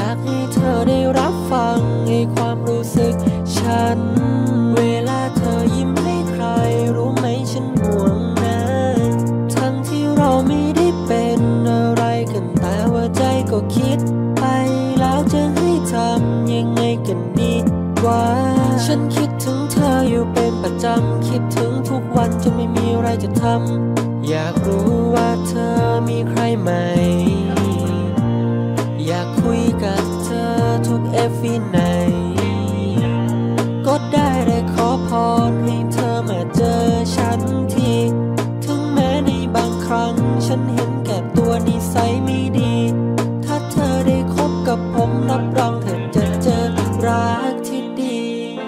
ากให้เธอได้รับฟังให้ความรู้สึกฉันเวลาเธอยิ้มให้ใครรู้ไหมฉันห่วงนะทั้งที่เราไม่ได้เป็นอะไรกันแต่ว่าใจก็คิดไปแล้วจะให้ทำยังไงกันดีกว่าฉันคิดถึงเธออยู่เป็นประจำคิดถึงทุกวันจนไม่มีอะไรจะทำอยากรู้ว่าเธอมีใครไหมอยากคุยกับเธอทุกevery night ก็ได้ขอพรให้เธอมาเจอฉันทีถึงแม้ในบางครั้งฉันเห็นแก่ตัวนิสัยไม่ดีถ้าเธอได้คบกับผมรับรองเธอจะเจอรักที่ดี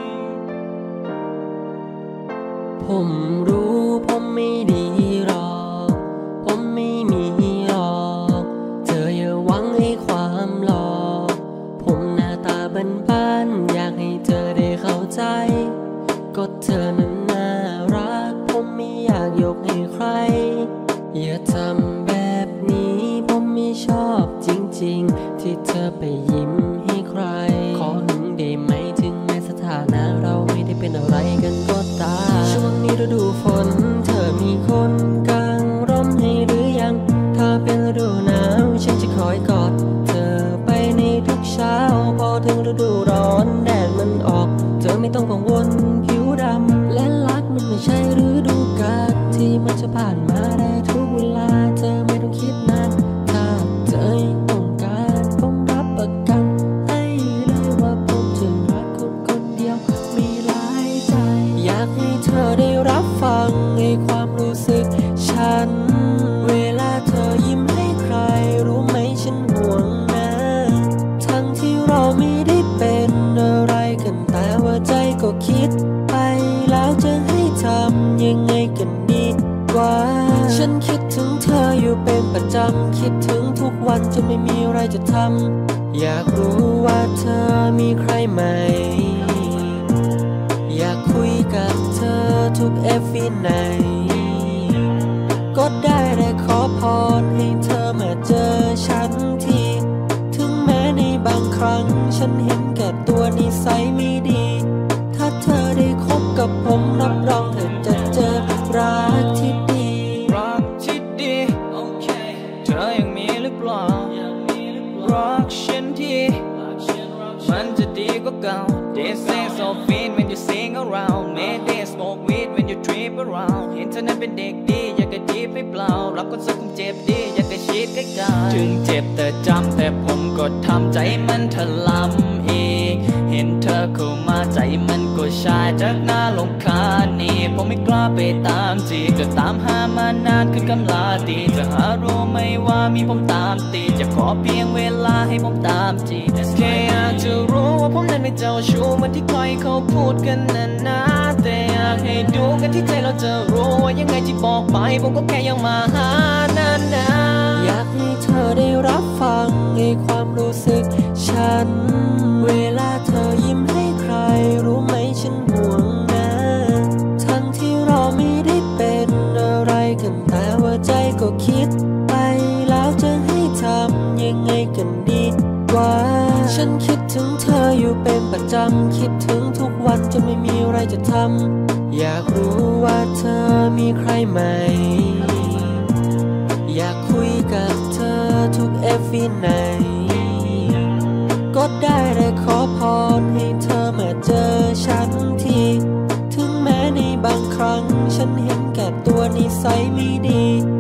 ผมรู้ผมไม่ดีหรอกผมไม่มีหรอกเธออย่าหวังให้ความหลอกผมหน้าตาบ้านๆอยากให้เธอได้เข้าใจก็เธอนั้นน่ารักผมไม่อยากยกให้ใครอย่าทำแบบนี้ผมไม่ชอบจริงๆที่เธอไปยิ้มให้ใครขอหึงได้ไหมถึงแม้สถานะเราไม่ได้เป็นอะไรกันก็ตามช่วงนี้ฤดูฝนเธอมีคนกางร่มให้หรือยังถ้าเป็นฤดูหนาวฉันจะคอยกอดเธอไปในทุกเช้าพอถึงฤดูร้อนแดดมันออกเธอไม่ต้องกังวลผิวดำและรักมันไม่ใช่ฤดูกาลที่มันจะผ่านมาได้ทุกเวลาเธอไม่ต้องคิดนานถ้าเธอต้องการผมรับประกันให้เลยว่าผมจะรักคนคนเดียวมีหลายใจอยากให้เธอได้รับฟังให้ความรู้สึกฉันเวลาเธอยิ้มให้ใครรู้ไหมฉันห่วงนะทั้งที่เราไม่ได้เป็นอะไรกันแต่ว่าใจก็คิดไปแล้วจะให้ทำยังไงกันดีกว่าฉันคิดถึงเธออยู่เป็นประจำคิดถึงทุกวันจนไม่มีอะไรจะทำอยากรู้ว่าเธอมีใครไหมอยากคุยกับเธอทุกevery night ก็ได้ขอพรให้เธอมาเจอฉันทีถึงแม้ในบางครั้งฉันเห็นแก่ตัวนิสัยไม่ดีถ้าเธอได้คบกับผมรับรองเธอจะเจอรักที่ดีรักที่ดีโอเคเธอยังมีหรือเปล่ารักฉันที่มันจะดีกว่าเก่า They say so fine when you sing around May they smoke weed when you trip around เห็นเธอนั้นเป็นเด็กดีอยากกระจีบไม่เปล่ารักคนสักคนเจ็บดีอยากกระชิดใกล้ๆถึงเจ็บแต่จำแต่ผมก็ทำใจมันถลำเองเห็นเธอเข้ามาใจมันก็ชายจากหน้าลงคานี่ผมไม่กล้าไปตามจีจะตามหามานานขึ้นกำลาตีจะหารู้ไหมว่ามีผมตามตีจะขอเพียงเวลาให้ผมตามจีแค่อยากจะรู้ว่าผมนั้นไม่เจ้าชู้เหมือนที่ใครเขาพูดกันนะแต่อยากให้ดูกันที่ใจเราจะรู้ว่ายังไงที่บอกไปผมก็แค่ยังมาหานานอยากให้เธอได้รับฟังให้ความรู้สึกฉันเวลาเธอยิ้มให้ใครรู้ไหมฉันห่วงนะทั้งที่เราไม่ได้เป็นอะไรกันแต่ว่าใจก็คิดไปแล้วจะให้ทำยังไงกันดีกว่าฉันคิดถึงเธออยู่เป็นประจำคิดถึงทุกวันจนไม่มีอะไรจะทำอยากรู้ว่าเธอมีใครไหมอยากคุยกับเธอทุกevery night ก็ได้ขอพรให้เธอมาเจอฉันทีถึงแม้ในบางครั้งฉันเห็นแก่ตัวนิสัยไม่ดี